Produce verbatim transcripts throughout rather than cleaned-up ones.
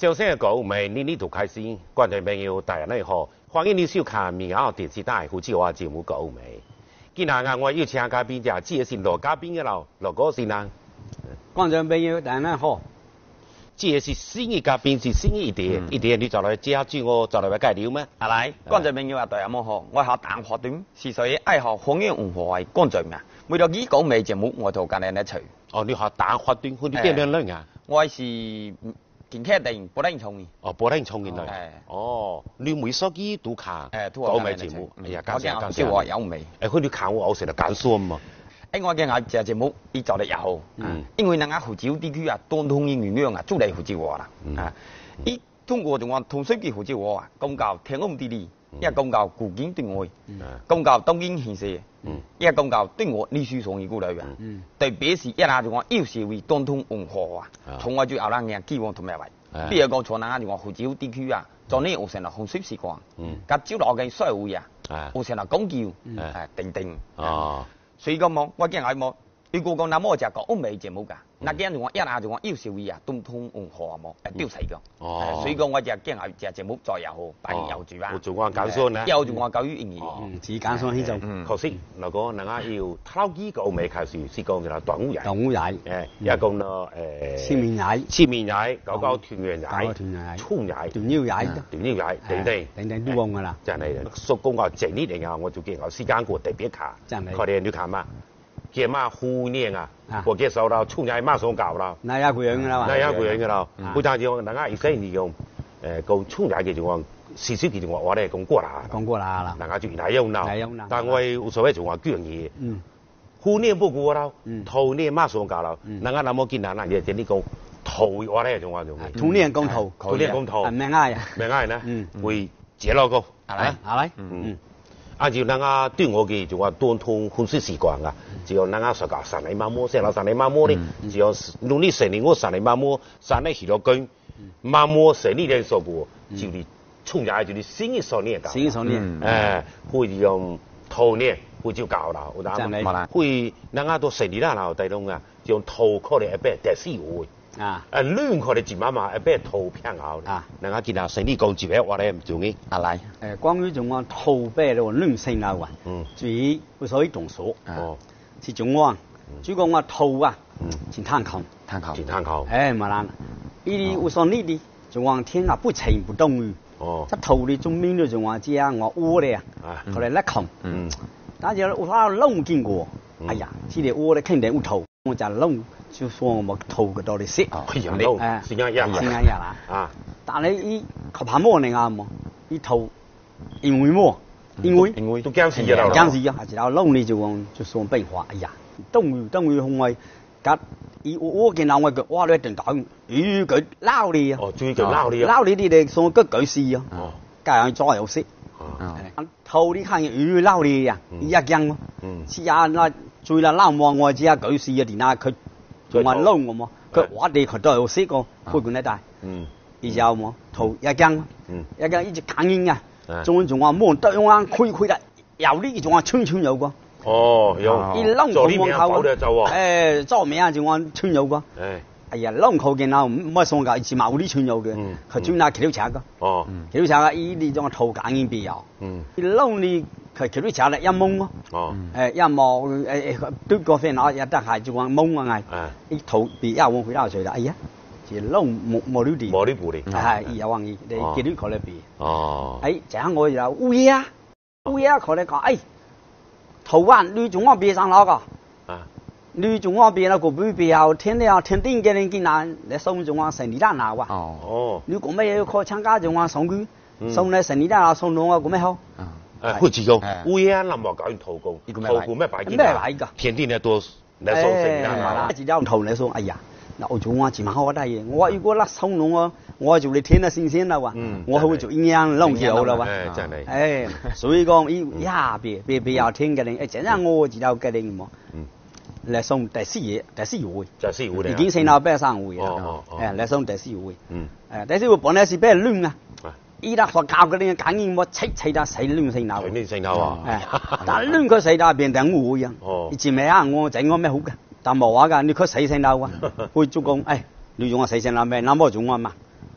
小生嘅我咪呢呢度開始，觀眾朋友大家好，歡迎你收看民謠電視台胡志華節目講咪。今日啊，我要請嘉賓就只係老嘉賓嘅咯，羅哥先生。 觀眾朋友大家好， 這是新嘅嘉賓，是新嘅一點，一點你就來介紹我，就來介紹咩？ 啊來，觀眾朋友啊，大家好，我係鄧學短，是屬於愛好方言文化嘅觀眾啊。每到呢講美節目，我就跟你一齊。 哦，你學鄧學短，佢哋邊兩兩啊？ 我係建科定保定聰嘅。 哦，保定聰嘅嚟。 係。 哦，你每手機都看。 誒，都講美節目。哎呀，感謝感謝。 我有味。 誒，佢哋看我，我成日揀數嘛。 誒，我嘅我隻節目，伊做得也好。嗯。因為人家湖州地區啊，當通嘅原樣啊，做嚟湖州話啦。啊。伊通過就話通水嘅湖州話啊，講教天空地理，一講教古今對外，講教東京現世。嗯，一講教對我歷史上嘅古來嘅，嗯，特別是一下就講要是為當通文化啊，從我就後人嘅希望同埋為，比如講從人家就講湖州地區啊，做呢有成日風水時光，嗯，甲招落嘅社會啊，有成日講究，誒定定，哦，所以講冇，我見係冇。如果講那麼就講歐美節目㗎，那幾樣就講一下就講要是為啊當通文化冇，誒丟死㗎，哦，所以講我就見係隻節目再又好，擺又住啊， 做我簡訊咧， 又做我教育英語， 嗯，自簡訊呢就， 可惜嗱個人家要偷幾個歐美開始是講就係端午節， 端午節， 誒，一講咯誒，清明節， 清明節，搞搞團圓節， 搞搞團圓節， 春節， 團腰節， 團腰節，等等， 等等都講㗎啦， 真係，所講個整呢嚟啊，我就見我時間過特別卡， 真係， 佢哋你看嘛。嘅嘛虎年啊，我介紹啦，春節馬上搞啦， 那也個樣㗎啦嘛， 那也個樣㗎啦。不但就人家以前利用誒講春節嘅就講時時嘅就話我哋講過啦， 講過啦啦， 人家就嚟用啦，但我無所謂就話幾樣嘢。嗯，虎年不過啦，兔年馬上搞啦，人家那麼見人啦，嘢即係講兔我哋就話就兔年講兔， 兔年講兔， 咩嗌啊？ 咩嗌呢？嗯，會節落個， 係咪？係咪？ 嗯。按照人家對我嘅就話當通風水習慣啊，只要人家說講三年媽媽，成日三年媽媽咧，只要農曆十年我三年媽媽，三年起咗根，媽媽十年連數過，就係春節就係新嘅十年搞， 新嘅十年， 誒，會用兔年會就搞啦，我諗，會人家都十年啦，然後帶動啊，就用兔可能一邊第四會。啊！誒亂佢哋自媽媽一邊圖片out啊！人家見到成呢個字嘅話咧唔做嘅。 啊嚟誒，關於仲話圖片咯，亂性啊話，嗯，注意會所以動數哦，是種話，主講話圖啊，嗯，前攤口， 攤口，前攤口， 誒嘛啦，呢啲會所呢啲仲話天下不晴不凍雨，哦，即圖你中面都仲話知啊，我烏咧啊，佢哋甩窮，嗯，但係我睇窿見過，哎呀，知你烏咧肯定烏圖，我就窿。就說我圖嘅道理識， 佢樣都先啱一先啱一啦。啊！但係依佢拍摩你啱冇？依圖因為麼？因為因為都僵死咗啦。 僵死咗，係然後撈你就講就說變化，哎呀！冬雨冬雨紅外，隔依我見到我個哇你一定講，咦佢撈你啊！ 哦，注意佢撈你啊！ 撈你啲嚟送個舉事啊！哦，加上再有識。哦，圖你看咦撈你啊！一驚咯。嗯。試下那最啦撈望我只下舉事啊！點解佢？仲話撈我麼？佢我哋佢都有識過，會管得大。嗯。然後麼？圖一間，嗯，一間一直感應啊。仲仲話冇得用啊，開開啦，有呢仲話串串有個。 哦，有。 一撈我望口。 誒， 做咩啊？仲話串有個。誒。哎呀，撈佢見到唔乜送㗎，以前冇啲串有嘅。嗯。佢專拿橋車㗎。哦。橋車啊！依啲種圖感應必有。嗯。一撈你。佢橋啲茶咧一懵咯，誒一望誒誒對個 friend 我一得係就講懵啊係，啲圖別一往佢撈水啦，哎呀，就撈冇冇呢啲， 冇呢部嚟， 係有玩意，你見到佢咧別，哦，誒正我就烏嘢啊，烏嘢佢咧講誒，圖灣你仲我別上樓個，啊，你仲我別啦個別別後天咧天定嘅人見難，你送仲我成年單鬧啊，哦，你講咩要佢參加仲我送佢，送你成年單鬧送到我講咩好？ 誒，好似講烏鴉林木搞完圖工，圖工咩擺件啊？ 咩擺㗎？ 天地呢多嚟送成啊！ 一張圖嚟送，哎呀，嗱我做我自慢好得嘢，我如果甩松龍啊，我做你天啊新鮮啦喎，我會做陰陽弄橋啦喎， 誒真係， 誒所以講依呀別別別有天嘅令，誒真係我知道嘅令麼？嚟送第四嘢，第四會， 第四會已經成到八三會啊，誒嚟送第四會，誒第四會本來是俾人亂啊。依家學教嗰啲感應我砌砌得死亂死鬧， 亂死鬧啊！ 但亂佢死鬧變等會啊！以前咪啊，我整我咩好嘅，但冇話㗎，你佢死死鬧啊，會做工誒，你用我死死鬧咩？那麼做我嘛？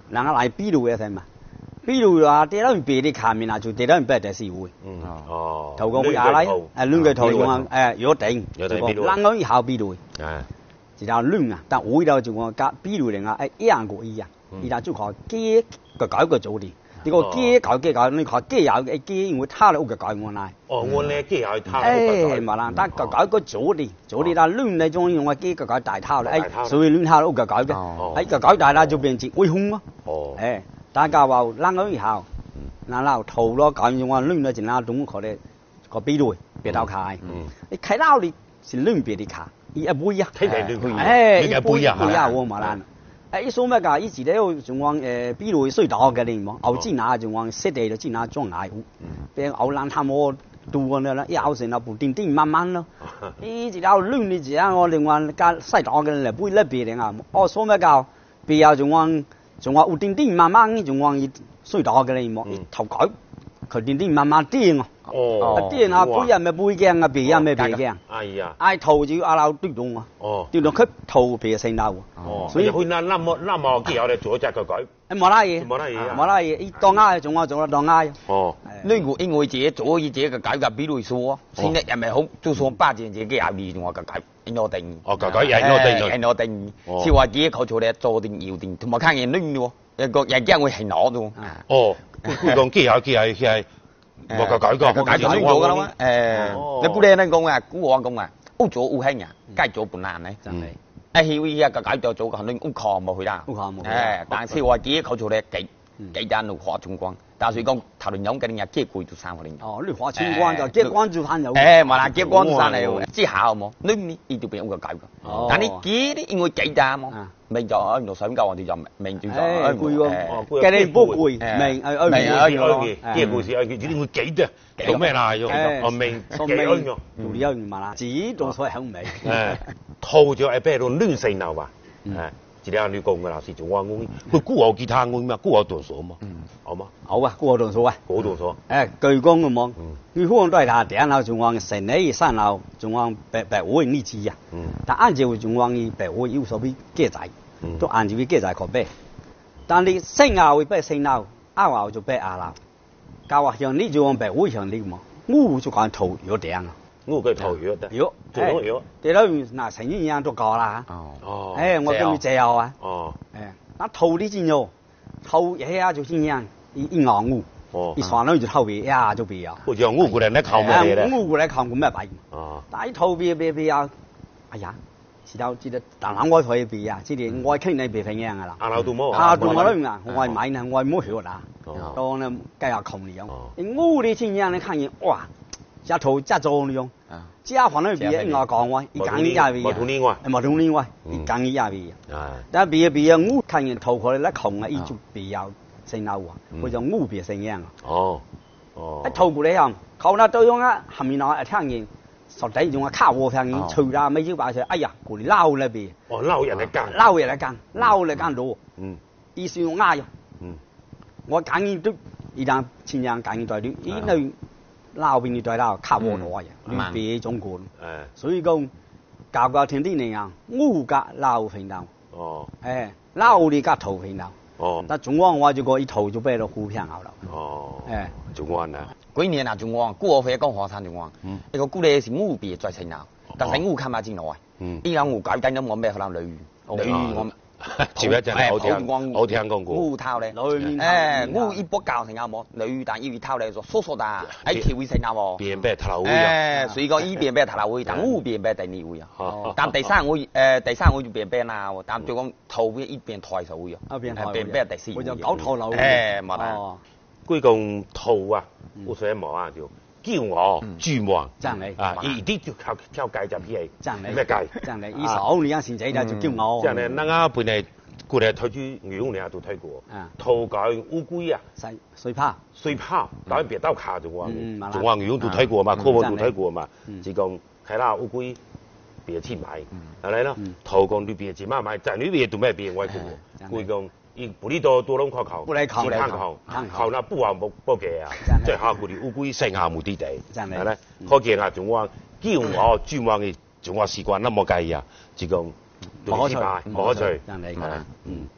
人家来比如嘅睇嘛，比如話跌到別啲下面啊，就跌到別第四會。 嗯哦， 頭個會下來，誒亂佢頭用啊，誒有定， 有定比如， 人嗰以後比如， 啊， 就亂啊，但會到就講加比如嚟啊，誒一樣個一樣，而家就靠機個搞個組啲。呢個機搞機搞，你看機有嘅機，因為他哋屋嘅搞我嚟。 哦，我咧機有他。 誒，嘛啦，但搞搞個組啲，組啲啦，亂嚟種用個機個搞大套咧，誒，所以亂套屋嘅搞嘅，誒個搞大啦就變成威風咯。哦。誒，大家話冷嗰以後，嗱嗱頭咯，搞用話亂咗就嗱種佢哋個比類別到開。嗯。你開到你是亂別啲卡，一杯啊。 睇嚟亂佢。 誒， 一杯啊。 杯啊，我嘛啦。誒，一數咩㗎？以前咧仲講誒，比如隧道嘅你冇，牛尖牙仲講識地就尖牙裝牙糊，俾牛欄探我度嘅啦，一咬成啊部電電慢慢咯，呢隻咬亂你隻啊，我另外加西道嘅嚟杯咧別定啊，哦數咩㗎？別啊仲講仲話有電電慢慢，仲講隧道嘅你冇，頭改佢電電慢慢癲啊！哦，啲人啊，杯人咪杯鏡啊，鼻人咪鼻鏡。哎呀，嗌頭就要嗌鬧嘟動啊。哦，嘟動佢頭皮成鬧。 哦，所以佢那那麼那麼幾後嚟做只個改。 誒冇啦嘢， 冇啦嘢啊， 冇啦嘢，依當啱仲話做啦當啱。 哦，呢個因為自己做自己個改革比如說，現在又咪好，就算八件自己廿二仲話個改，應該定。 哦，個改又應該定。 應該定。是話自己靠做咧做定要定，同埋看見亂喎，一個又驚會係攞喎。 哦，佢講幾後幾後幾後。我個改革， 改革先做噶啦嘛。誒，你估你咧講啊，估我講啊，屋做烏輕啊，街做半難咧。真係。誒，佢依家個改革做個肯定屋抗冇去啦。屋抗冇。誒，但係話自己靠做咧幾幾單路花中光，但係講頭輪有嘅人結攰做三個年。哦，你花清關就結關做翻有。誒，咪啦，結關做翻嚟，之後冇，你呢呢條變屋個改革。哦。但係幾啲因為幾單冇。明就喺度想教我哋就明住咗，誒攰喎，計你唔好攰，明誒誒明啊， 啲嘢故事誒，點會記得做咩啦？我明記咗， 做啲嘢嘛啦，自己做所謂好味。 誒，套就係俾到亂世鬧啊，誒，自己你講嘅啦，是做我我，佢孤學吉他我咩？孤學動手嘛，好嘛？ 好啊，孤學動手啊， 孤學動手。 誒，據講嘅冇，佢可能都係下頂樓，仲話成日山樓，仲話白白會呢次啊，但按照仲話佢白會有所謂機仔。都按照佢機仔確備，但你生牛會俾生牛，拗牛就俾拗牛。教話像你就往白會像你咁，我就講頭有頂啊， 我個頭有得， 有， 做到有。 對啦，嗱成日一樣都搞啦。哦哦，誒我跟你借啊。哦，誒，那頭啲先有，頭一下就先樣，一一硬牛，哦，一上嚟就頭皮一下就變啊。 好似我過嚟咧靠咩咧？ 我過嚟靠咁咩弊？哦，但係頭皮變變啊，哎呀！知道知道，但係我可以避啊，即係我傾你避平樣噶啦。 阿老杜冇啊，杜冇啦啊，我係買呢，我係冇學啦。當呢計下窮嚟樣，我哋先樣你看見哇，一頭一做你用，只係反正避我講話，一講一下避。 冇同你話， 冇同你話，一講一下避。但係避啊避啊，我看見頭殼咧窮啊，一就避有成嬲啊，或者我避成樣啊。哦哦，一頭過嚟樣，靠那對樣啊，後面我一聽見。實際用個卡和平嘅，除啦咪要擺出，哎呀，過嚟撈咧邊？ 哦，撈人嚟間， 撈人嚟間，撈嚟間攞。嗯，意思用啱。嗯，我揀呢都，而家前日揀呢對啲，依類撈邊呢對撈，卡和攞嘅，你別種管。誒，所以講教教聽啲人啊，烏格撈平頭。哦。誒，撈你格頭平頭。哦。但中央我就個一頭就俾到股票牛啦。哦。誒， 中央啊。 幾年啊，中央古我費講學生中央，一個古嚟是烏別最成鬧，但係烏看馬之內，依家烏搞緊咗我咩可能女女我， 前一陣好聽好聽講過， 烏偷咧，誒烏一波教成啱冇，女但要偷咧就疏疏打，喺條會成啱喎， 變俾頭會誒，所以講依邊俾頭會，但烏邊俾第二會啊，但第三會誒第三會就變俾鬧，但就講頭會依邊台就會啊，變俾第四會， 我就搞頭樓， 誒冇啦。 歸講套啊，我所以冇啊叫叫我注望， 真係啊，一啲就靠靠計就譬如， 真係咩計？ 真係，依手你啱先仔就叫我， 真係，嗱啱本嚟過嚟推出牛你都推過，套講烏龜啊， 水水泡， 水泡，當然別刀卡就話，就話牛都推過嘛，科文都推過嘛，只講係啦烏龜別錢買，係咪咯？套講你別錢買買，但係你別做咩別外國，歸講。伊不哩多多攏靠靠， 不嚟靠嚟靠，靠那不話冇冇嘅啊！即係下嗰啲烏龜剩下冇啲地，係咧。可見啊，仲話叫我專話嘅，仲話習慣那麼計啊，就講冇可取，冇可取。 真係㗎，嗯。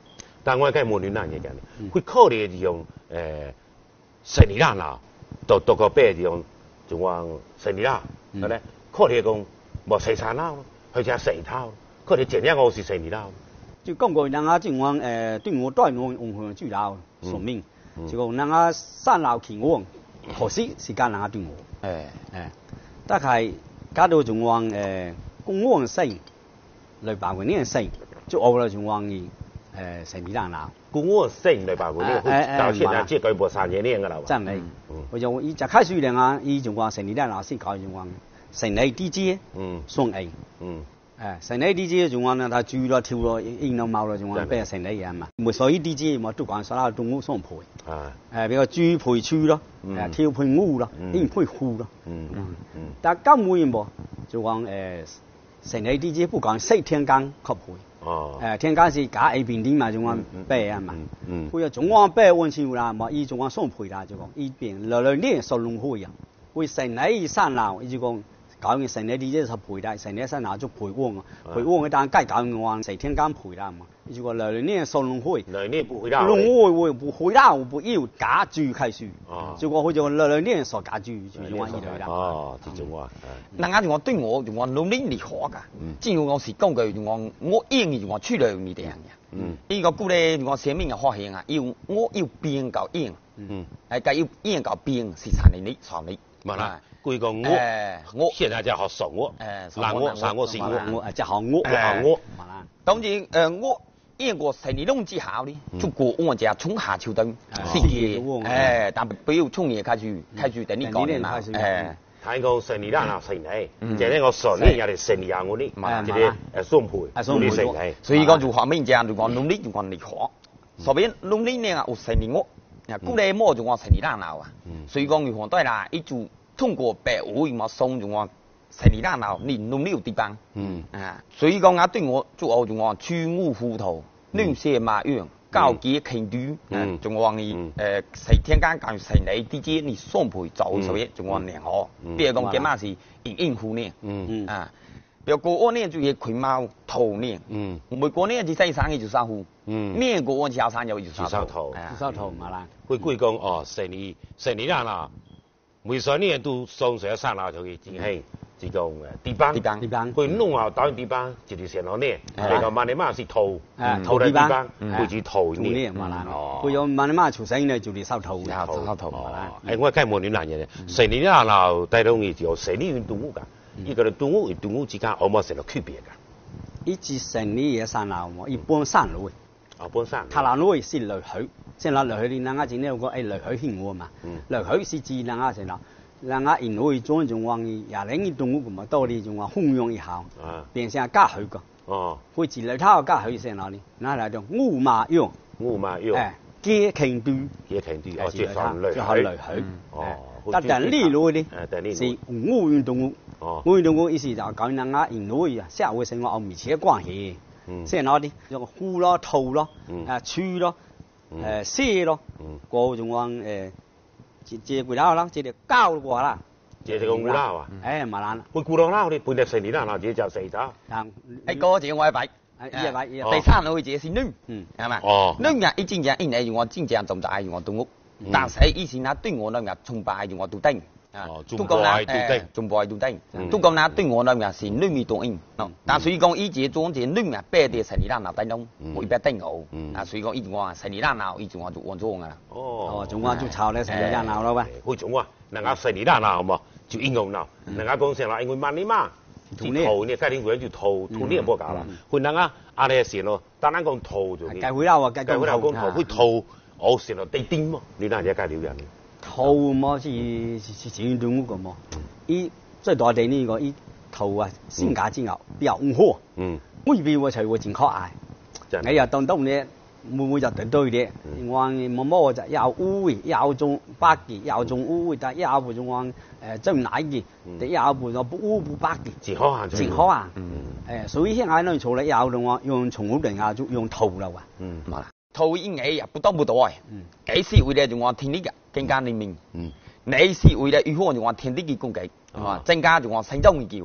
但我梗冇亂難嘢嘅，會考慮就用誒成年啦嗱，讀讀個白就用就話成年啦，係咧考慮講冇四產啦，或者四套，考慮盡量我是成年啦。 就講過人家就話誒對我對我用向主流說明，就講人家三樓期我何時時間人家對我，誒誒，但係假到仲話誒公安性嚟辦嗰啲性，就我啦仲話誒成年啦嗱。 公安性嚟辦嗰啲，搞錢啊，即係佢冇三年年㗎啦。 真係，我就伊就開始咧啊，伊仲話成年啦先搞仲話成年 D J， 嗯，雙 A， 嗯。誒成年 D J 仲話呢，他住咗跳咗，應到貓咗，仲話俾人成年嘢嘛。冇所以 D J 嘛，都講所有動物雙倍。啊。誒比較豬配豬咯，誒跳配烏咯，鷹配虎咯。嗯嗯嗯。但係今回冇，就講誒成年 D J 不講四天間確配。哦。誒天間是假 A 邊啲嘛，仲話白啊嘛。嗯。佢又仲話白溫超啦，嘛伊仲話雙倍啦，就講伊邊來來年數龍會啊，會成年三樓，伊就講。搞完成年啲即係賠啦，成年身拿足賠光啊，賠光嘅但係搞完話四天間賠啦嘛，如果來年收龍會， 來年不回啦， 龍會會不回啦，不要假住開始，結果佢就來年所假住就話依類啦。哦， 這種話， 人家就話對我就話農曆年學噶，只要我是講句就話我應嘅就話出嚟你哋人嘅，嗯，呢個故咧就話寫明嘅學興啊，要我要變夠應，嗯，係計要應夠變是殘年你殘年， 咪啦。佢個我，我現在就學熟我，南我、上我、西我， 我即學我， 學我。 當然誒，我因過成年冬之後咧，就過我只春夏秋冬四季，誒，但不要從夜開始開始等你講嘅嘛。誒， 睇個成年啦，成年，即係我上年有啲成年我啲，即係誒雙倍，雙倍成年。 所以講就話咩嘢？就講農曆就講嚟學，所以農曆呢有成年我，古嚟麼就講成年啦鬧啊。所以講如何對啦，一做。通過白會嘛送仲話成年啦鬧年農曆地方，嗯啊，所以講我對我做我仲話處無糊塗，亂射馬樣，交結傾दू，嗯，仲話你誒四天間教成年啲啲你雙倍走所以仲話良好，比如講嘅嘛是應應付呢，嗯啊，比如過安呢就係群貓兔呢，嗯，每過呢就西山嘅就沙湖，嗯，咩過安小山又就沙兔， 沙兔嘛啦， 佢佢講哦成年成年啦嗱。每上年都送上山樓就去進行這種地板，地板，地板。佢弄好打完地板，就係上兩年。呢個萬年媽是土，土地板，佢住土年。 哦。佢有萬年媽出生呢，就係收土。 收土。 誒，我梗係冇亂難嘢。成年啦樓帶到你就成年動物㗎，呢個動物與動物之間有冇成個區別㗎？ 一至成年嘢山樓喎，一般山路。 啊，本山。 塔蘭路是雷許。即係嗱，雷許你人家前呢有個誒雷許興我嘛，雷許是指人家成啦，人家因為種種話廿零嘅動物咁嘛，到你仲話弘揚一下，變成加許個，哦，會自雷他加許成哪裡？嗱嚟就烏馬樣， 烏馬樣，誒， 結傾दू， 結傾दू，哦，即係雷許， 就係雷許， 哦， 但係呢路咧，是烏運動物，哦，烏運動物意思就係講人家因為啊社會生活有密切關係，嗯，即係哪啲？有個虎咯、兔咯、誒豬咯。誒蛇咯，個仲話誒借借古佬啦，借條膠過啦， 借條古佬啊， 誒麻爛， 佢古佬啦，你半隻成年啦，嗱自己就死咗。 誒個隻我一擺， 一擺一第三類隻是女，嗯係咪？哦，女人一正正因為我正正重大我動物，但係以前啊對我那日崇拜我杜丁。 哦，中國係杜丁， 中國係杜丁，都講啦對我那日是女兒當應，但所以講以前裝隻女兒白啲成年啦鬧低東，會白丁牛，啊所以講以前我成年啦鬧，以前我做安裝噶啦。 哦，仲話做炒咧成年啦鬧咯喂， 會種啊，人家成年啦鬧嘛，就應用鬧，人家講成啦，因為萬年嘛，就頭呢，家庭會就頭頭呢冇搞啦，佢人家阿你先咯，單單講頭就， 計會啦喎，計計會啦講頭，佢頭我成日地丁嘛，你嗱嘢介了人。 兔麼是是是是動物個麼？伊最大地呢個伊兔啊，性格之牛比較溫和。嗯，我以為我才會真可愛。哎呀，當當呢，每每就對對嘅。我冇乜就有烏嘅，有種白嘅，有種烏嘅，但係有部仲話誒真奶嘅，但有部就不烏不白嘅。 真可愛， 真可愛。嗯。誒，所以現在呢，除了有仲話用寵物人啊，就用兔啦喎。 嗯。兔應該也不多不多誒，幾時為了就話天地嘅更加靈敏，你是為了預防就話天地嘅攻擊，係嘛？增加就話成長嘅機會。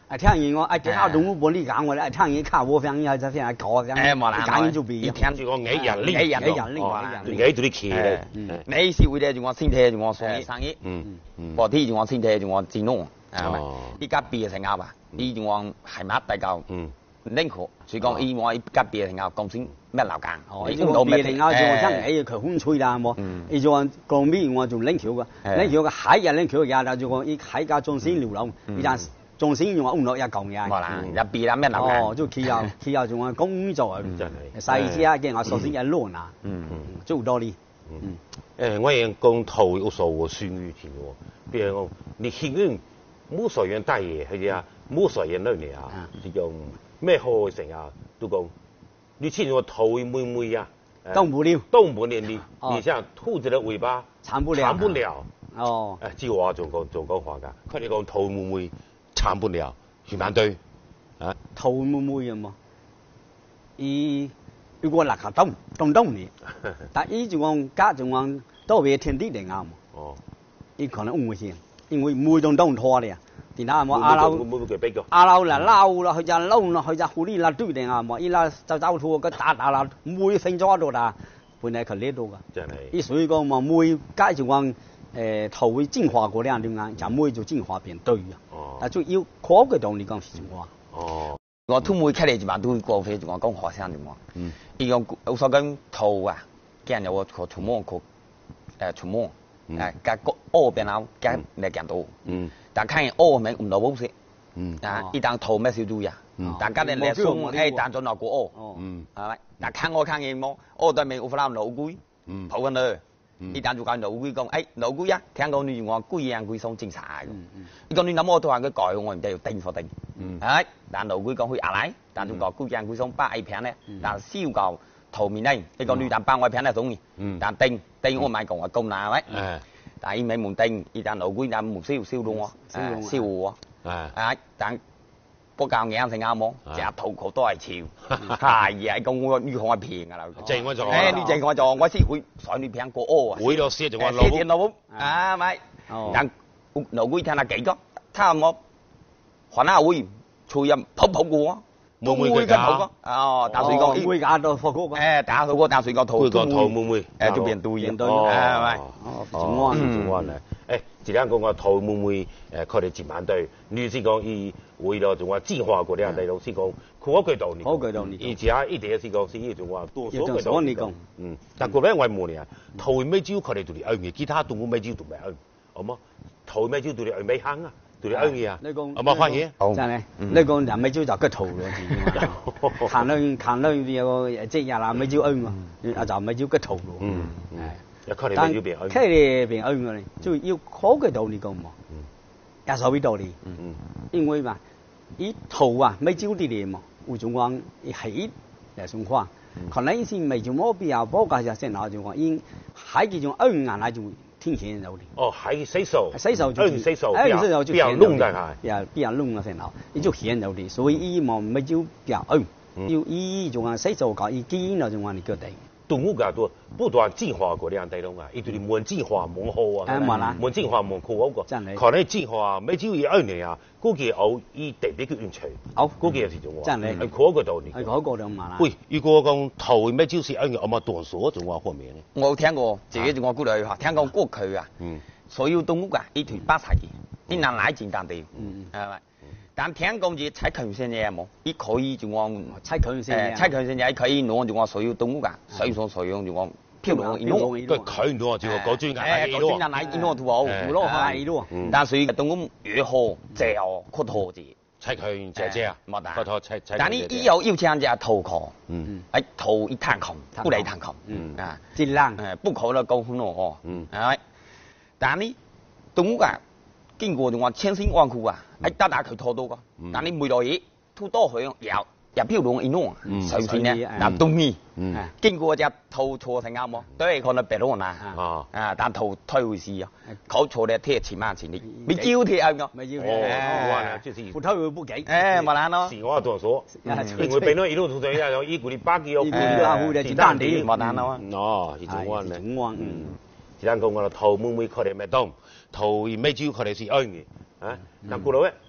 啊，聽人我啊，其他動物本嚟講我咧，聽人看我方嘢就先係搞咁， 誒冇啦， 講嘢就變。 一聽住個矮人拎， 矮人拎，矮人拎， 矮到啲企咧。 你是為咗就我身體就我生意生意， 嗯嗯， 或者就我身體就我自弄，係咪？ 哦， 依家別成啱啊，依就我係咪大嚿？ 嗯， 拎佢，所以講依我依家別成啱，咁先咩流間？ 哦，依個別成啱就我真係佢風吹啦，冇。依就講講咩我就拎條個，拎條個海人拎條嘅，就講依海家中心流浪，依家。仲先用我五六一講嘢， 冇啦，入邊啦咩流哦，就企後企後仲話工作，細隻啊，嘅我首先一亂啊，嗯嗯，做多啲， 嗯，誒，我亦講頭有數我孫女聽喎，譬如講你幸運冇所緣大爺係啊，冇所緣兩年啊，就講咩好成啊，都講你聽我頭妹妹啊， 動不了， 動不了你，你像兔子的尾巴纏不了， 纏不了， 哦， 誒，這話仲講仲講話㗎，佢哋講頭妹妹。撐不了，越難對，啊， 頭妹妹啊嘛，伊如果落下冬冬冬呢，但伊就講家就講都為天地嚟啱，哦，伊可能誤先，因為每種冬拖咧，點解冇阿老阿老啦撈啦，佢就撈啦，佢就狐狸啦對定啊嘛，伊啦就走錯個打打啦，每成咗度啦，本來佢呢度噶， 真係， 伊所以講嘛，每家就講。誒頭會進化過兩點解，就每就進化變對啊！哦，但就要科嘅道理講是話。哦， 我都每開嚟就話都會過去，就話講學生就話。嗯。依個有所講圖啊，見有個圖模個誒圖模，誒加個奧變out加嚟見到。嗯。但看見奧咪唔到冇事。嗯。啊，一當圖咩小注意啊？嗯。但家人嚟送誒當咗落個奧。哦。嗯。係咪？但看我看見冇，奧對面有翻老龜。嗯。跑緊去。伊當就講老龜講，誒老龜啊，聽講你話龜樣龜鬆正常嘅，伊講你諗我都話佢改，我唔知要定錯定，係，但老龜講佢阿奶，但就講龜樣龜鬆八 A 片咧，但燒夠頭面咧，你講你但八外片咧總嘅，但定定我唔係講話咁難喂，但伊咪唔定，伊但老龜但唔燒燒到我，燒我，係，但。不教硬成啱冇，隻頭殼都係潮，係啊！講我呢行係平㗎啦， 正我做， 誒你正我做，我先會上你平過屙啊！ 會咯，試就話老老老啊咪，但老龜聽下幾個，差唔多，可能會隨人跑跑過， 冇會嘅跑過， 哦，打水講， 會㗎都跑過， 誒打水過打水過頭， 會個頭妹妹， 誒就變對嘅， 係咪？ 哦，仲安仲安咧，誒。一兩講個頭妹妹誒，佢哋接晚對，女士講伊為了仲話進化過兩地老師講，可據道理， 可據道理， 而且一啲是講是伊仲話多數嘅道理講， 嗯，但過咧我問你啊，頭尾招佢哋對你愛嘅，其他動物尾招都唔愛，好冇？頭尾招對你愛尾坑啊，對你愛嘅啊，好冇翻嘢？ 真係，你講人尾招就個頭咯，行兩行兩有即係人尾招愛嘛，啊就尾招個頭咯，嗯，係。但佢哋變恩嘅咧，就要科嘅道理講嘛，也所謂道理，因為嘛，伊頭啊沒招啲嘢嘛，有種講係嚟送花，可能以前未做冇必要報價就先拿就講，因喺幾種恩眼嚟就天顯有啲。 哦，係洗手， 洗手就恩洗手， 恩洗手就比較弄嘅係， 也比較弄嘅先拿，伊就顯有啲，所以伊冇沒招比較恩，要伊種講洗手講，伊基因就種講你叫定。動物㗎都不斷進化過兩地咯啊！伊對你門進化門好啊，門進化門好嗰個，可能進化每朝要一年啊，估計有伊特別嘅運氣，好估計係種話，真係係嗰個道理，係嗰個就嘛啦。喂，如果講頭每朝是一年，我咪斷數種話方面咧？我有聽過，自己仲我估嚟嚇，聽講過去啊，所有動物啊，伊團巴齊，伊難來進當地，係咪？但聽講就踩強性嘢冇，伊可以就講踩強性嘢，踩強性嘢可以攞就講所有動物㗎，水上所用就講漂亮，攞個佢攞就個專家嚟攞，個專家嚟攞圖好，攞係攞。但係動物越好最好闊頭字，踩強姐姐啊，冇得。闊頭踩踩。但係伊有要請只頭殼，嗯，喺頭一探孔，不嚟探孔，嗯啊，盡量誒不可能高分咯哦，嗯係咪？但係動物㗎。經過就話千辛萬苦啊，一打打佢拖到個，但你每落嘢拖多佢，又又漂亮一弄，首先咧嗱冬咪，經過只頭錯成啱喎，都係可能白咯嗱，啊但頭推回事啊，เขา錯咧貼前萬前你，未招貼啊個，未招貼，就是不推會不給，誒冇難咯，是我多數，因為變咗一路拖對啊，有依個你八幾有，依個阿虎就簡單啲，冇難咯，哦，係種案咧，種案，嗯，只能講我頭妹妹佢哋咪當。頭尾招佢哋是恩嘅，啊，但過來咧，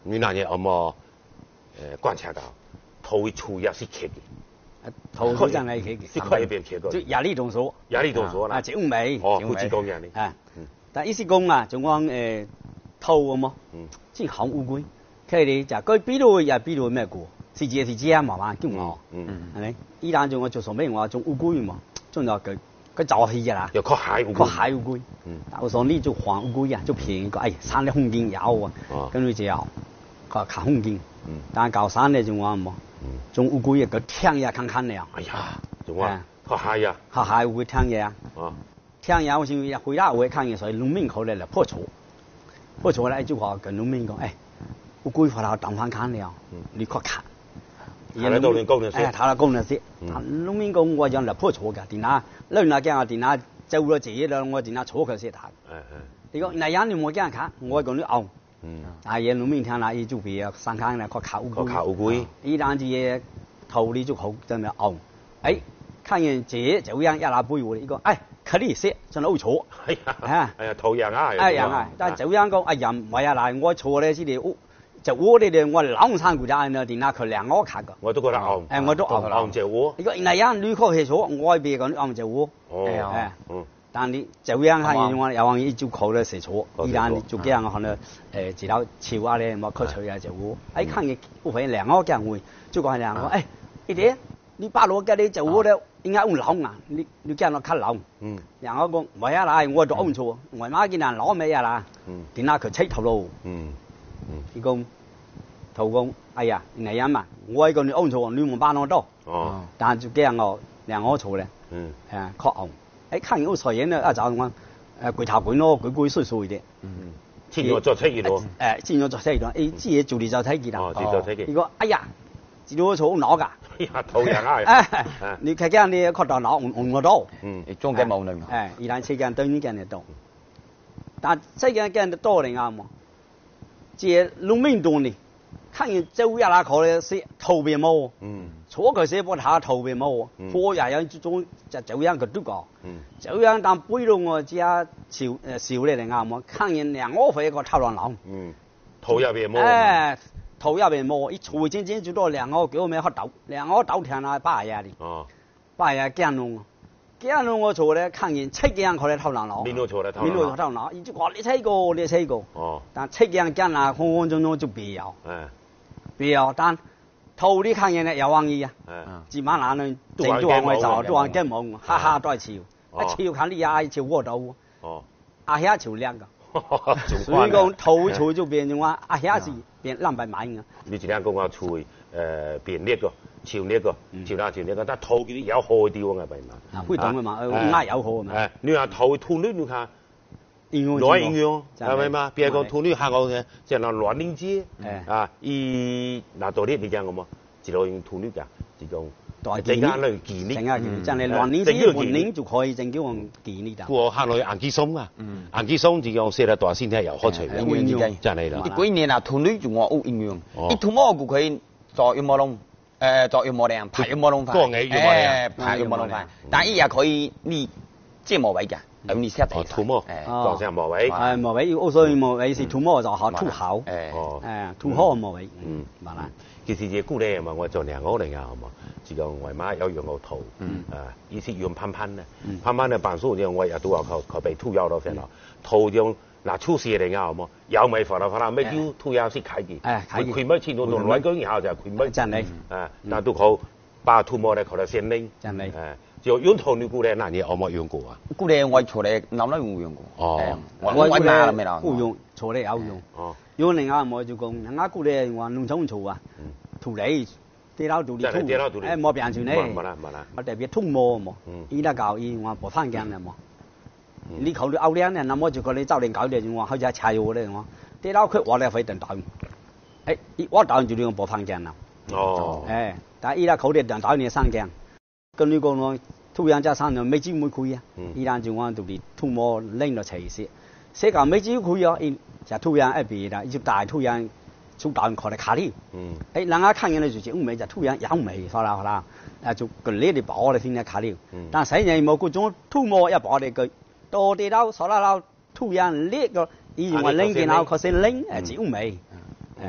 你那年我们呃观察到，头一处也是开的， 头是真係開嘅， 是開一邊開過， 就壓力動作， 壓力動作啦， 啊，整尾， 哦，好似講樣呢， 啊，但意思講啊，就講誒頭啊嘛，嗯，即係好烏龜，佢哋就佢邊度也邊度咩過，是隻是隻嘛嘛，叫我，嗯，係咪？依單仲我做什麼話種烏龜嘛，種咗佢。佢就係㗎啦， 又靠蟹烏龜， 靠蟹烏龜。嗯，但我講呢做黃烏龜啊，做平個，哎，山啲空間有啊，跟住就有，佢靠空間。嗯，但係舊山咧仲話冇，種烏龜啊，佢聽嘢看看了。 哎呀，仲話靠蟹呀， 靠蟹烏龜聽嘢啊。啊，聽嘢好似一回答我看嘢，所以農民口嚟嚟破錯，破錯咧就話跟農民講，哎，烏龜發到當翻看了，你快看。 睇得到你講嘅事，誒睇得講嘅事，農民講我講嚟破錯嘅，點解？你那驚啊？點解走咗自己啦？我點解錯佢先睇？誒誒，你講那樣你冇驚看，我講你拗。嗯。啊，嘢農民聽啦，伊就別三看咧，佢靠烏龜。 靠烏龜。 伊當啲嘢頭你就好真係拗。誒，看見這就樣一拿背喎，伊講誒，佢啲識真係好錯。 係啊。係啊，頭樣啊。 係樣啊，但係就樣講哎呀唔係啊嗱，我錯咧先嚟。就我哋哋我兩山古仔呢，點解佢兩個卡噶？ 我都覺得啱。 誒，我都啱。 啱隻窩。 如果那樣旅客係錯，我邊講啱隻窩。 哦。 誒，嗯。但你就樣看見我有往一就考咧係錯，依家你就驚可能誒知道潮啊咧，冇佢取啊隻窩。誒，看見部分兩個驚會，就講兩個誒，呢啲你八路嘅你隻窩咧應該用撈啊，你你驚我卡撈。嗯。兩個講唔係啊啦，我都啱錯，我媽見人攞咩呀啦？嗯。點解佢砌頭路？嗯。嗯，伊講頭講，哎呀，那樣嘛，我一個你安錯，你冇辦我多。哦。但就驚我兩個錯咧。嗯。誒，確安。誒，看見我財爺咧，一就講誒鬼頭鬼咯，鬼鬼祟祟嘅。嗯。 前我作出幾多？ 誒，前我作出幾多？誒，知嘢做你就睇見啦。 哦，做睇見。 如果哎呀，知道我錯攞㗎。 哎呀，頭人啊！ 誒，你睇見你確當攞，我我多。 嗯。裝嘅冇能。 誒，而家車間對呢間嘅多，但車間間得多嚟啱喎。這農民多呢，看見走一拉口咧是頭邊冇，嗯，錯佢寫波下頭邊冇，貨也有種就走樣佢都講，嗯，走樣但背到我只少誒少咧嚟啱喎，看見兩個飛個頭浪浪， 嗯，頭入邊冇， 誒，頭入邊冇，一錯正正就到兩個叫咩黑豆，兩個豆聽啊八呀啲，哦，八呀驚龍。驚到我錯咧，看見七驚佢咧頭浪浪， 邊度錯咧頭浪浪？邊度頭浪浪？伊就話你睇過，你睇過。哦。但七驚驚啊，空空中中就別有。誒。別有，但頭你看見咧有玩意啊。誒。自晚冷咧，整都話我走，都話驚冇，哈哈都係笑。一笑看你也笑我到。哦。阿遐笑靚噶。所以講頭錯就變咗話，阿遐是變兩百萬啊。 你今天講我錯誒變叻個。潮呢個，潮啦潮呢個，但頭嗰啲有好啲喎，係咪嘛？ 啊，會懂嘅嘛，啱有好嘅嘛。 誒，你話頭土女你看，亂應用係咪嘛？別個土女下個嘅，即係嗱亂領子，啊，伊嗱道理你講嘅嘛，就用土女㗎，就講陣間嚟記呢， 真係亂領子亂領就可以正叫我記呢度。 我下來硬機鬆啊，硬機鬆就講寫得大先聽又好隨嘅，真係啦。 啲幾年啊，土女仲話好應用，啲土毛佢可以做羽毛龍。誒作羽毛靚，排羽毛龍快，誒排羽毛龍快，但依也可以你即係毛尾嘅，咁你 set 題土毛，當成毛尾， 誒毛尾，我所以毛尾是土毛就學土口，誒誒土口毛尾，嗯，係啦。 其實嘢古咧嘛，我做兩個嚟㗎，係嘛，就講為乜有養個土，啊，意思用攀攀咧，攀攀咧辦數就我也都話佢佢被土有到先咯，土用。嗱，出事嚟㗎，好冇？有咪發啦發啦，咩叫土有先開嘅？誒，佢咪前度同內江以後就係佢咪真係， 誒，但都好把土毛咧，佢哋先拎， 真係，誒， 就用土你估咧，嗱你有冇用過啊？ 估咧我錯咧，諗都冇用過。 哦， 我我買啦咩啦？冇用，錯咧有用。哦，用另外冇就講，人家估咧話農場錯啊，土嚟，地撈土嚟土，誒冇變轉咧。 冇啦冇啦， 我特別土毛冇，依家教伊話播翻鏡啦冇。你考慮歐靚咧，那麼就講你早點搞啲就話好似柴油咧，我啲撈佢話咧費等打，誒，我打就用播放鏡啦。哦。誒，但係依家考慮等打你三鏡，跟你講我土壤加三兩未知冇開啊，依家就話到啲土毛拎到齊些，世界未知開啊，依就土壤一邊啦，就大土壤就大靠嚟卡啲。嗯。誒，人家看見咧就係唔係就土壤有味，好啦好啦，誒就個呢啲把我哋先嚟卡啲，但係細人冇嗰種土毛一把我哋佢。多地撈，所啦撈，土壤裂個，以前話拎電腦確實拎，誒少味，誒，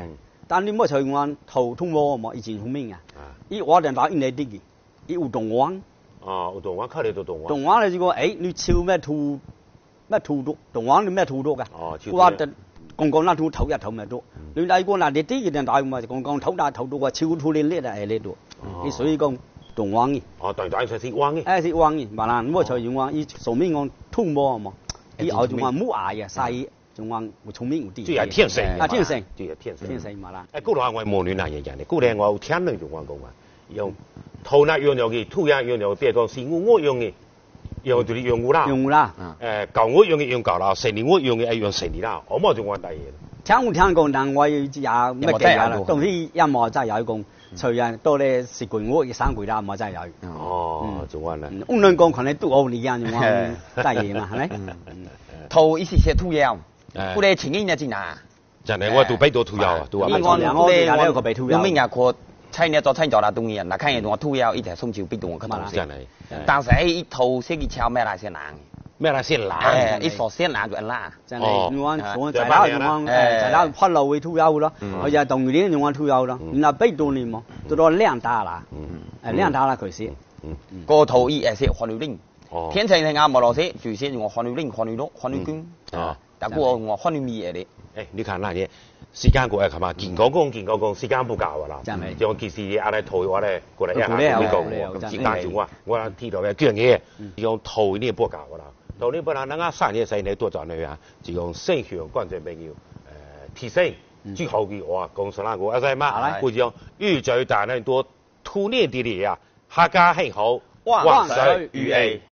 但你莫像我頭通摸嘛，以前好明啊。伊我哋打印嚟啲嘅，伊有動畫。 哦，有動畫，靠你做動畫。 動畫你就講，誒，你超咩圖咩圖多？動畫你咩圖多㗎？ 哦，超。 我哋講講那圖頭一頭咪多。你睇過那啲啲嘅打嘛，講講頭大頭多，超圖你叻係叻多。你所以講動畫嘅。 哦，對對，係識畫嘅。 誒識畫嘅，嘛啦，莫像用話伊上面講通摸嘛，伊後仲話冇牙嘅，細。仲話我聰明有啲， 即係天性啊天性， 即係天性， 天性嘛啦。 誒，嗰度我無論哪樣人咧，嗰度我有聽人仲講講話，用土那樣樣嘅，土一樣樣，譬如講是我我用嘅，用就係用我啦， 用我啦， 誒舊我用嘅用舊啦，成年我用嘅係用成年啦，我冇仲講第二。 聽我聽講，但我也咩嘅啦，當時一模真係有講，隨人到咧食罐我嘅生罐啦，冇真係有。 哦，仲話啦， 我兩講可能都好啲啊，仲話真係嘛，係咪？ 頭一時寫土窯。嗰啲前幾日先啊， 真係我都俾到土窯啊，都話。 因為我哋我哋有咩嘢過，菜呢做菜做啦東西，嗱看嘢我土窯一齊送潮必動嘅嘛。 真係。 但係一頭寫嘅炒咩嚟先難？ 咩嚟先難？ 誒，一索先難就難。 真係用我用材料用我誒材料拋落去土窯咯，我就同年用我土窯咯，嗱俾到你嘛，到到兩打啦，誒兩打啦佢先。 個頭一誒寫黃牛丁，天晴係啱冇落寫，就寫用黃牛丁、黃牛碌、黃牛卷。啊。但係我我看你咪嘢你， 誒你看那嘢時間過嚟，琴日見講講見講講時間不夠啊啦， 真係， 像其實阿嚟圖嘅話咧，過嚟一下呢個時間就我我睇到嘅幾樣嘢，用圖呢不夠啊啦，圖呢不能能夠三年四年多賺你啊，就用聲響觀眾朋友誒提升，最後嘅話講實啦，我阿仔媽，我講預計大呢多兔年啲嘢啊，客家慶好，萬歲如意。